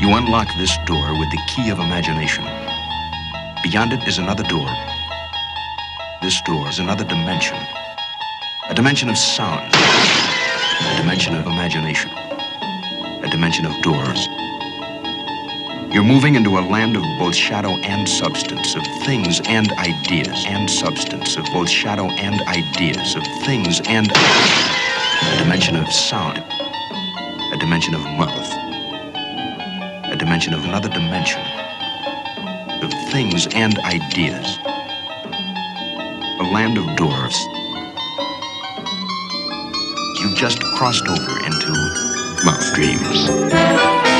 You unlock this door with the key of imagination. Beyond it is another door. This door is another dimension. A dimension of sound. A dimension of imagination. A dimension of doors. You're moving into a land of both shadow and substance, of things and ideas, and substance, of both shadow and ideas, of things and a dimension of sound, a dimension of mouth, a dimension of another dimension, of things and ideas, a land of doors. You've just crossed over into mouth dreams.